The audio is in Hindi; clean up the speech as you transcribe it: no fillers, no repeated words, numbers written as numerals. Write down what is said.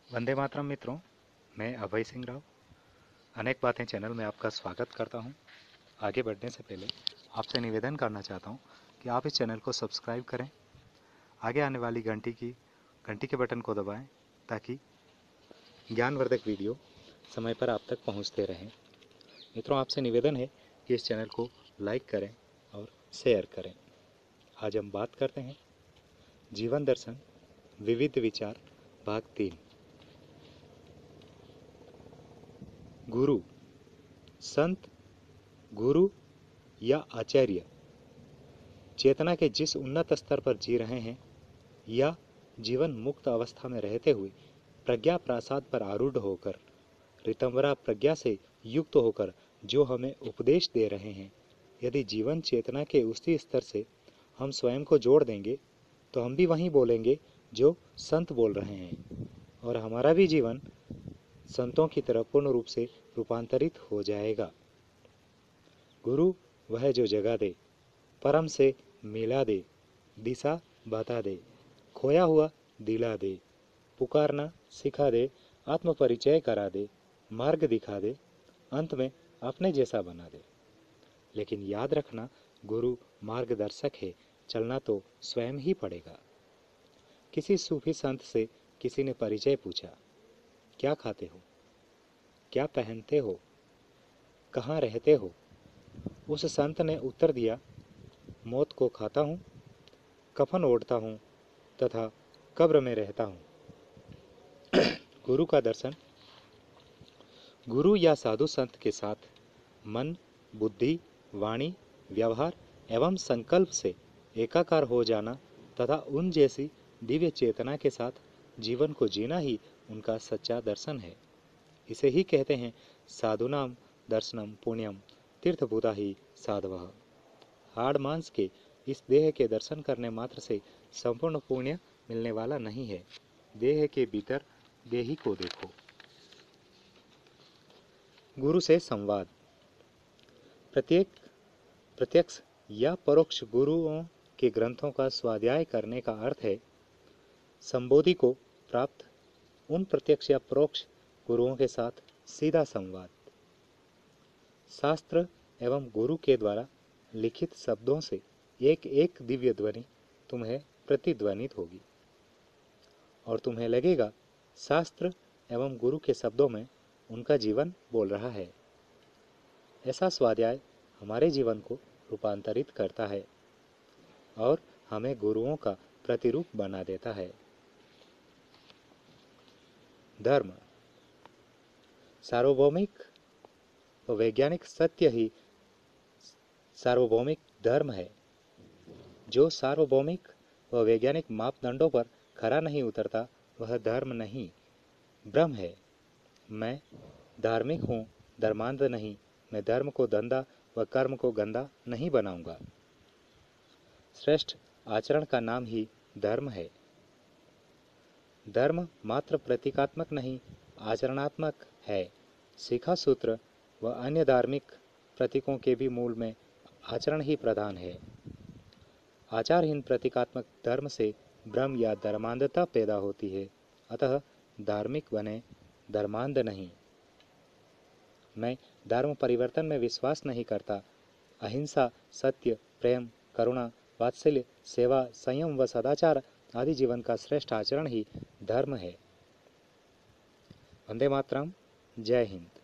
वंदे मातरम मित्रों, मैं अभय सिंह राव अनेक बातें चैनल में आपका स्वागत करता हूं। आगे बढ़ने से पहले आपसे निवेदन करना चाहता हूं कि आप इस चैनल को सब्सक्राइब करें, आगे आने वाली घंटी के बटन को दबाएं ताकि ज्ञानवर्धक वीडियो समय पर आप तक पहुंचते रहें। मित्रों, आपसे निवेदन है कि इस चैनल को लाइक करें और शेयर करें। आज हम बात करते हैं जीवन दर्शन विविध विचार भाग 3। गुरु, संत, गुरु या आचार्य चेतना के जिस उन्नत स्तर पर जी रहे हैं या जीवन मुक्त अवस्था में रहते हुए प्रज्ञा प्रासाद पर आरूढ़ होकर ऋतंभरा प्रज्ञा से युक्त होकर जो हमें उपदेश दे रहे हैं, यदि जीवन चेतना के उसी स्तर से हम स्वयं को जोड़ देंगे तो हम भी वहीं बोलेंगे जो संत बोल रहे हैं और हमारा भी जीवन संतों की तरह पूर्ण रूप से रूपांतरित हो जाएगा। गुरु वह जो जगा दे, परम से मिला दे, दिशा बता दे, खोया हुआ दिला दे, पुकारना सिखा दे, आत्म परिचय करा दे, मार्ग दिखा दे, अंत में अपने जैसा बना दे। लेकिन याद रखना, गुरु मार्गदर्शक है, चलना तो स्वयं ही पड़ेगा। किसी सूफी संत से किसी ने परिचय पूछा, क्या खाते हो, क्या पहनते हो, कहाँ रहते हो? उस संत ने उत्तर दिया, मौत को खाता हूँ, कफन ओढ़ता हूँ तथा कब्र में रहता हूँ। गुरु का दर्शन। गुरु या साधु संत के साथ मन, बुद्धि, वाणी, व्यवहार एवं संकल्प से एकाकार हो जाना तथा उन जैसी दिव्य चेतना के साथ जीवन को जीना ही उनका सच्चा दर्शन है। इसे ही कहते हैं साधुनाम दर्शनम पुण्यम तीर्थभूता ही साधवः। हाड़ मांस के इस देह के दर्शन करने मात्र से संपूर्ण पुण्य मिलने वाला नहीं है। देह के भीतर देही को देखो। गुरु से संवाद। प्रत्यक्ष या परोक्ष गुरुओं के ग्रंथों का स्वाध्याय करने का अर्थ है संबोधि को प्राप्त उन प्रत्यक्ष या परोक्ष गुरुओं के साथ सीधा संवाद। शास्त्र एवं गुरु के द्वारा लिखित शब्दों से एक एक दिव्य ध्वनि तुम्हें प्रतिध्वनित होगी और तुम्हें लगेगा शास्त्र एवं गुरु के शब्दों में उनका जीवन बोल रहा है। ऐसा स्वाध्याय हमारे जीवन को रूपांतरित करता है और हमें गुरुओं का प्रतिरूप बना देता है। धर्म। सार्वभौमिक व वैज्ञानिक सत्य ही सार्वभौमिक धर्म है। जो सार्वभौमिक व वैज्ञानिक मापदंडों पर खरा नहीं उतरता वह धर्म नहीं, भ्रम है। मैं धार्मिक हूँ, धर्मांध नहीं। मैं धर्म को धंधा व कर्म को गंदा नहीं बनाऊंगा। श्रेष्ठ आचरण का नाम ही धर्म है। धर्म मात्र प्रतीकात्मक नहीं, आचरणात्मक है। शिखा सूत्र व अन्य धार्मिक प्रतीकों के भी मूल में आचरण ही प्रधान है। आचारहीन प्रतीकात्मक धर्म से भ्रम या धर्मांधता पैदा होती है, अतः धार्मिक बने, धर्मांध नहीं। मैं धर्म परिवर्तन में विश्वास नहीं करता। अहिंसा, सत्य, प्रेम, करुणा, वात्सल्य, सेवा, संयम व सदाचार आदि जीवन का श्रेष्ठ आचरण ही धर्म है। वंदे मातरम। जय हिंद।